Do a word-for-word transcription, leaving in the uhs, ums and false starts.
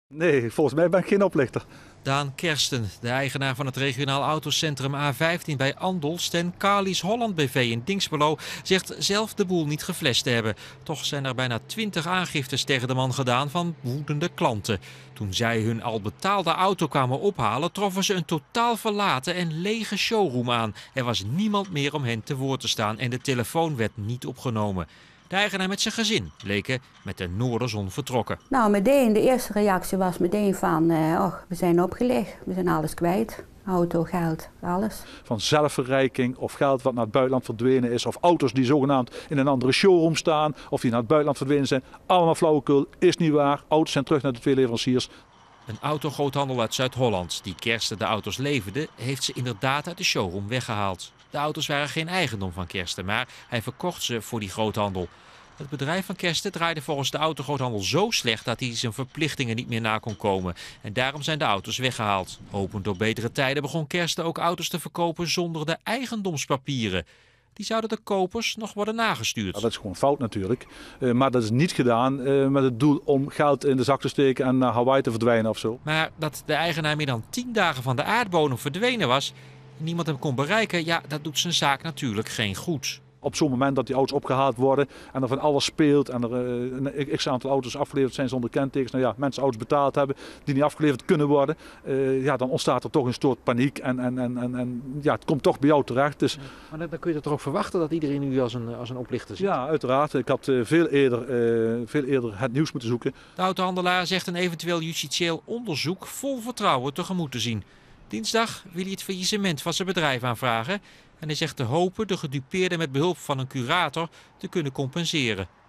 Nee, volgens mij ben ik geen oplichter. Daan Kersten, de eigenaar van het regionaal autocentrum A vijftien bij Andelst en Kalis Holland B V in Dinxperlo, zegt zelf de boel niet geflasht te hebben. Toch zijn er bijna twintig aangiftes tegen de man gedaan van woedende klanten. Toen zij hun al betaalde auto kwamen ophalen, troffen ze een totaal verlaten en lege showroom aan. Er was niemand meer om hen te woord te staan en de telefoon werd niet opgenomen. De eigenaar met zijn gezin bleken met de noorderzon vertrokken. Nou, meteen, de eerste reactie was meteen van, uh, oh, we zijn opgelegd, we zijn alles kwijt. Auto, geld, alles. Van zelfverrijking of geld wat naar het buitenland verdwenen is. Of auto's die zogenaamd in een andere showroom staan. Of die naar het buitenland verdwenen zijn. Allemaal flauwekul, is niet waar. Auto's zijn terug naar de twee leveranciers. Een autogroothandel uit Zuid-Holland die Kersten de auto's leverde, heeft ze inderdaad uit de showroom weggehaald. De auto's waren geen eigendom van Kersten, maar hij verkocht ze voor die groothandel. Het bedrijf van Kersten draaide volgens de autogroothandel zo slecht dat hij zijn verplichtingen niet meer na kon komen. En daarom zijn de auto's weggehaald. Hopend op betere tijden begon Kersten ook auto's te verkopen zonder de eigendomspapieren. Die zouden de kopers nog worden nagestuurd. Ja, dat is gewoon fout natuurlijk. Uh, maar dat is niet gedaan uh, met het doel om geld in de zak te steken en naar Hawaii te verdwijnen of zo. Maar dat de eigenaar meer dan tien dagen van de aardbodem verdwenen was en niemand hem kon bereiken, ja, dat doet zijn zaak natuurlijk geen goed. Op zo'n moment dat die auto's opgehaald worden en er van alles speelt en er uh, een x-aantal auto's afgeleverd zijn zonder kentekens. Nou ja, mensen auto's betaald hebben die niet afgeleverd kunnen worden. Uh, ja, dan ontstaat er toch een soort paniek en, en, en, en, en ja, het komt toch bij jou terecht. Dus... Ja, maar dan, dan kun je er toch ook verwachten dat iedereen u als een, als een oplichter ziet? Ja, uiteraard. Ik had uh, veel, eerder, uh, veel eerder het nieuws moeten zoeken. De autohandelaar zegt een eventueel justitieel onderzoek vol vertrouwen tegemoet te zien. Dinsdag wil hij het faillissement van zijn bedrijf aanvragen. En hij zegt te hopen de gedupeerden met behulp van een curator te kunnen compenseren.